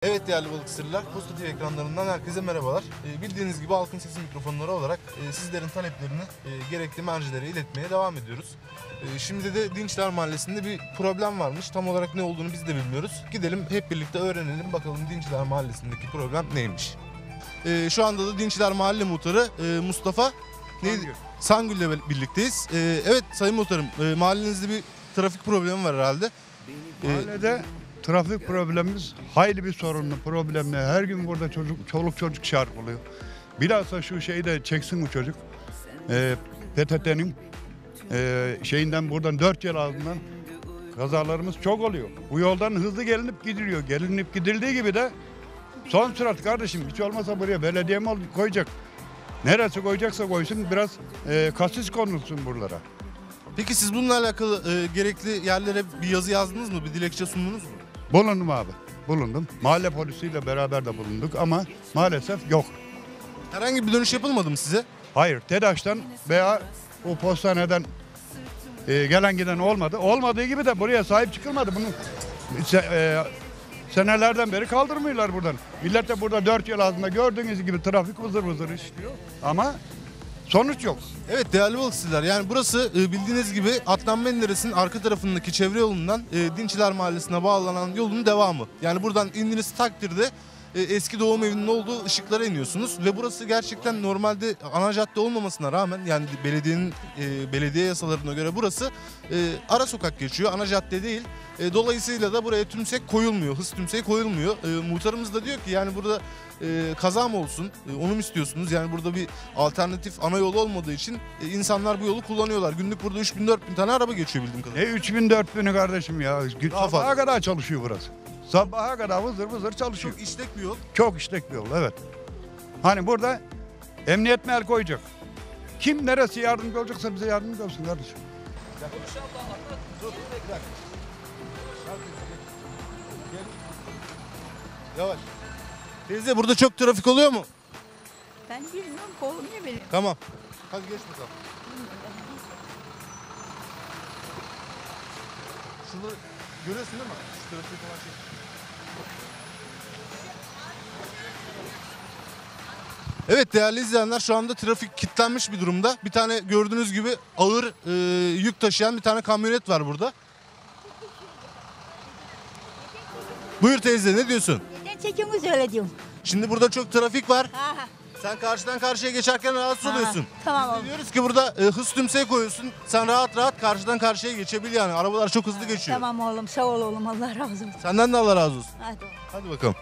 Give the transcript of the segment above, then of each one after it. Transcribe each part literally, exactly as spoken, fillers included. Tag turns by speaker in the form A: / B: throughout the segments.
A: Evet değerli Balıkesirliler, Posta T V ekranlarından herkese merhabalar. E, bildiğiniz gibi Halkın Sesi mikrofonları olarak e, sizlerin taleplerini e, gerekli mercilere iletmeye devam ediyoruz. E, şimdi de Dinçler Mahallesi'nde bir problem varmış. Tam olarak ne olduğunu biz de bilmiyoruz. Gidelim hep birlikte öğrenelim bakalım Dinçler Mahallesi'ndeki problem neymiş. E, şu anda da Dinçler Mahalle Muhtarı e, Mustafa neydi? Sangül ile birlikteyiz. E, evet Sayın Muhtarım, e, mahallenizde bir trafik problemi var herhalde. E,
B: Mahallede trafik problemimiz hayli bir sorunlu, problemli. Her gün burada çocuk, çoluk çocuk çarpılıyor. Bilhassa şu şeyi de çeksin bu çocuk. Ee, P T T'nin e, şeyinden buradan dört yıl altından kazalarımız çok oluyor. Bu yoldan hızlı gelinip gidiliyor. Gelinip gidildiği gibi de son sürat kardeşim hiç olmazsa buraya belediye mi koyacak? Neresi koyacaksa koysun, biraz e, kasis konulsun buralara.
A: Peki siz bununla alakalı e, gerekli yerlere bir yazı yazdınız mı? Bir dilekçe sundunuz mu?
B: Bulundum abi, bulundum. Mahalle polisiyle beraber de bulunduk ama maalesef yok.
A: Herhangi bir dönüş yapılmadı mı size?
B: Hayır, TEDAŞ'tan veya o postaneden e, gelen giden olmadı. Olmadığı gibi de buraya sahip çıkılmadı. Bunu se, e, senelerden beri kaldırmıyorlar buradan. Millet de burada dört yıl altında gördüğünüz gibi trafik vızır vızır işliyor. Ama sonuç yok.
A: Evet değerli Balıkesirliler, yani burası e, bildiğiniz gibi Adnan Menderes'in arka tarafındaki çevre yolundan e, Dinçler Mahallesi'ne bağlanan yolun devamı. Yani buradan indiğiniz takdirde e, eski doğum evinin olduğu ışıklara iniyorsunuz ve burası gerçekten normalde ana cadde olmamasına rağmen, yani belediyenin e, belediye yasalarına göre burası e, ara sokak geçiyor, ana cadde değil. E, dolayısıyla da buraya tümsek koyulmuyor, hız tümseği koyulmuyor. E, muhtarımız da diyor ki yani burada e, kaza mı olsun, e, onu mu istiyorsunuz? Yani burada bir alternatif ana yol olmadığı için e, insanlar bu yolu kullanıyorlar. Günlük burada üç bin dört bin tane araba geçiyor bildiğim
B: Ne
A: kadarıyla.
B: üç bin dört bini kardeşim ya.
A: Daha
B: Sabaha
A: fazla.
B: kadar çalışıyor burası. Sabaha kadar vızır vızır çalışıyor.
A: Çok işlek bir yol.
B: Çok işlek bir yol, evet. Hani burada emniyet mi el koyacak? Kim neresi yardımcı olacaksa bize yardımcı olsun kardeşim.
A: Yavaş. Teyze burada çok trafik oluyor mu?
C: Ben bilmiyorum, kovuluyor beni.
A: Tamam. Hadi geç bakalım. Şunu görüyorsun değil mi? Şu trafik olan şey. Evet değerli izleyenler, şu anda trafik kilitlenmiş bir durumda. Bir tane gördüğünüz gibi ağır e, yük taşıyan bir tane kamyonet var burada. Buyur teyze, ne diyorsun?
C: Neden çekiyorsunuz öyle diyorum.
A: Şimdi burada çok trafik var.
C: Ha ha.
A: Sen karşıdan karşıya geçerken rahatsız
C: Ha,
A: oluyorsun.
C: tamam
A: Biz de
C: oğlum.
A: diyoruz ki burada e, hız tümseği koyuyorsun. Sen rahat rahat karşıdan karşıya geçebil yani. Arabalar çok hızlı geçiyor.
C: Tamam oğlum, sağ ol oğlum, Allah razı olsun.
A: Senden de Allah razı olsun.
C: Hadi oğlum.
A: Hadi bakalım.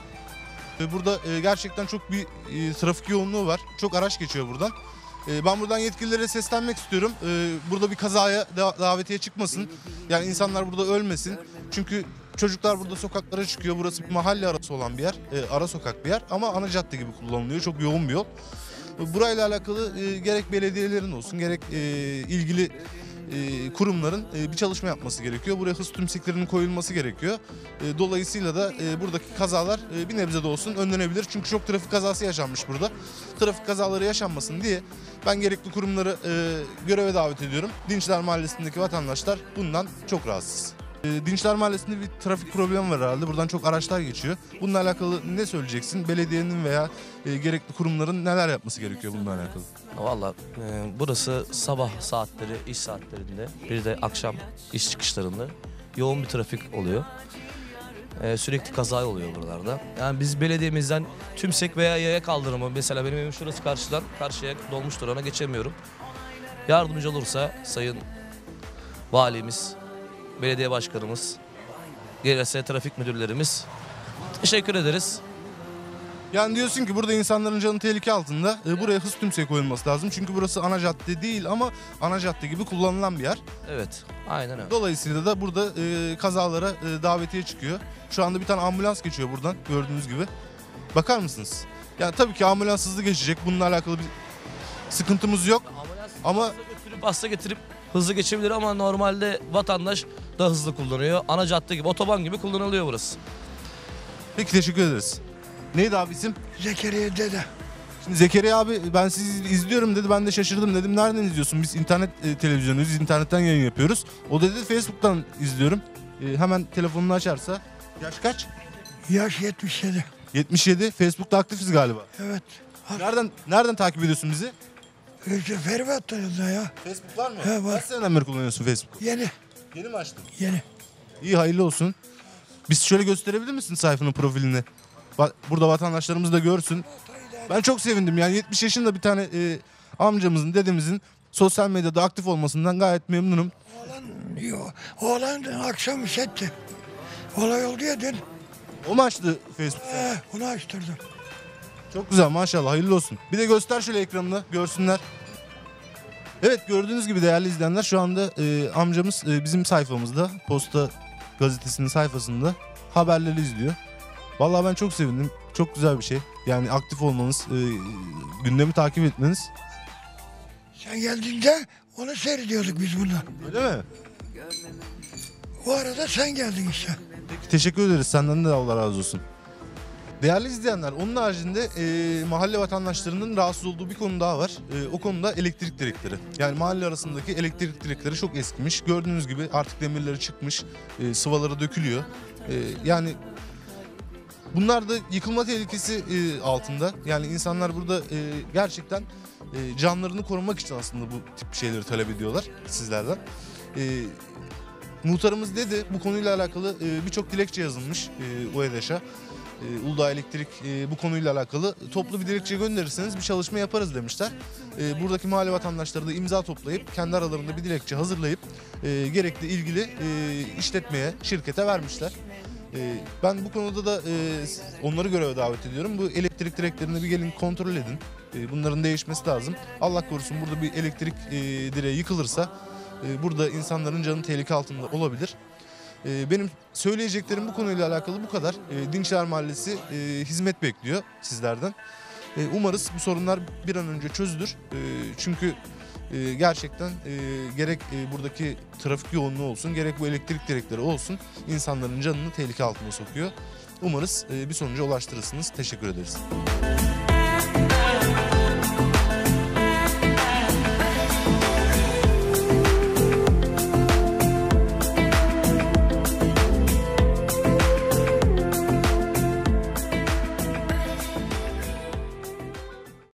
A: E, Burada e, gerçekten çok bir e, trafik yoğunluğu var. Çok araç geçiyor buradan. E, Ben buradan yetkililere seslenmek istiyorum. E, Burada bir kazaya da- davetiye çıkmasın. Yani insanlar burada ölmesin. Çünkü çocuklar burada sokaklara çıkıyor. Burası bir mahalle arası olan bir yer. E, Ara sokak bir yer ama ana cadde gibi kullanılıyor. Çok yoğun bir yol. E, Burayla alakalı e, gerek belediyelerin olsun gerek e, ilgili e, kurumların e, bir çalışma yapması gerekiyor. Buraya hız tümseklerinin koyulması gerekiyor. E, Dolayısıyla da e, buradaki kazalar e, bir nebze de olsun önlenebilir. Çünkü çok trafik kazası yaşanmış burada. Trafik kazaları yaşanmasın diye ben gerekli kurumları e, göreve davet ediyorum. Dinçler Mahallesi'ndeki vatandaşlar bundan çok rahatsız. E, Dinçler Mahallesi'nde bir trafik problemi var herhalde. Buradan çok araçlar geçiyor. Bununla alakalı ne söyleyeceksin? Belediyenin veya e, gerekli kurumların neler yapması gerekiyor bununla alakalı?
D: Valla e, burası sabah saatleri, iş saatlerinde, bir de akşam iş çıkışlarında yoğun bir trafik oluyor. E, sürekli kaza oluyor buralarda. Yani biz belediyemizden tümsek veya yaya kaldırımı, mesela benim evim şurası karşıdan, karşıya dolmuş durana geçemiyorum. Yardımcı olursa sayın valimiz, belediye başkanımız, gelirse trafik müdürlerimiz, teşekkür ederiz.
A: Yani diyorsun ki burada insanların canı tehlike altında. E, buraya hız tümseği koyulması lazım. Çünkü burası ana cadde değil ama ana cadde gibi kullanılan bir yer.
D: Evet, aynen öyle.
A: Dolayısıyla da burada e, kazalara e, davetiye çıkıyor. Şu anda bir tane ambulans geçiyor buradan gördüğünüz gibi. Bakar mısınız? Yani tabii ki ambulans hızlı geçecek. Bununla alakalı bir sıkıntımız yok. Ama
D: Hasta götürüp hasta getirip hızlı geçebilir ama normalde vatandaş da hızlı kullanıyor. Ana cadde gibi, otoban gibi kullanılıyor burası.
A: peki teşekkür ederiz. Neydi abi isim?
B: Zekeriya dede.
A: Şimdi Zekeriya abi ben sizi izliyorum dedi. Ben de şaşırdım, dedim nereden izliyorsun? Biz internet e, televizyonuyuz, internetten yayın yapıyoruz. O dedi Facebook'tan izliyorum. E, hemen telefonunu açarsa. Yaş kaç?
E: Yaş yetmiş yedi.
A: yetmiş yedi. Facebook'ta aktifiz galiba.
E: Evet.
A: Nereden nereden takip ediyorsun bizi?
E: İşte Feribot'tan ya.
A: Facebook var mı?
E: He, var.
A: Kaç seneden beri kullanıyorsun Facebook'u?
E: Yeni.
A: Yeni mi açtın?
E: Yeni.
A: İyi, hayırlı olsun. Biz şöyle gösterebilir misin sayfanın profilini? Ba- Burada vatandaşlarımız da görsün. Ben çok sevindim yani yetmiş yaşında bir tane e, amcamızın, dedemizin sosyal medyada aktif olmasından gayet memnunum.
E: Oğlan, yo, oğlan akşam işetti. Olay oldu ya dün.
A: O mu açtı Facebook'u?
E: He, onu açtırdım.
A: Çok güzel, maşallah, hayırlı olsun. Bir de göster şöyle ekranını, görsünler. Evet, gördüğünüz gibi değerli izleyenler, şu anda e, amcamız e, bizim sayfamızda, Posta Gazetesi'nin sayfasında haberleri izliyor. Vallahi ben çok sevindim. Çok güzel bir şey. Yani aktif olmanız, e, gündemi takip etmeniz.
E: Sen geldiğinde onu seyrediyorduk biz bundan.
A: Öyle mi?
E: O arada sen geldin işte.
A: Peki, teşekkür ederiz. Senden de Allah razı olsun. Değerli izleyenler, onun haricinde e, mahalle vatandaşlarının rahatsız olduğu bir konu daha var. E, o konuda elektrik direkleri. Yani mahalle arasındaki elektrik direkleri çok eskimiş. Gördüğünüz gibi artık demirleri çıkmış, e, sıvaları dökülüyor. E, yani bunlar da yıkılma tehlikesi e, altında. Yani insanlar burada e, gerçekten e, canlarını korumak için aslında bu tip şeyleri talep ediyorlar sizlerden. E, muhtarımız dedi, bu konuyla alakalı e, birçok dilekçe yazılmış e, UEDAŞ'a. E, Uludağ Elektrik e, bu konuyla alakalı toplu bir dilekçe gönderirseniz bir çalışma yaparız demişler. E, buradaki mahalle vatandaşları da imza toplayıp kendi aralarında bir dilekçe hazırlayıp e, gerekli ilgili e, işletmeye, şirkete vermişler. E, ben bu konuda da e, onları göreve davet ediyorum. Bu elektrik direklerini bir gelin kontrol edin. E, bunların değişmesi lazım. Allah korusun burada bir elektrik e, direği yıkılırsa e, burada insanların canı tehlike altında olabilir. Benim söyleyeceklerim bu konuyla alakalı bu kadar. Dinçler Mahallesi hizmet bekliyor sizlerden. Umarız bu sorunlar bir an önce çözülür. Çünkü gerçekten gerek buradaki trafik yoğunluğu olsun, gerek bu elektrik direkleri olsun insanların canını tehlike altına sokuyor. Umarız bir sonuca ulaştırırsınız. Teşekkür ederiz.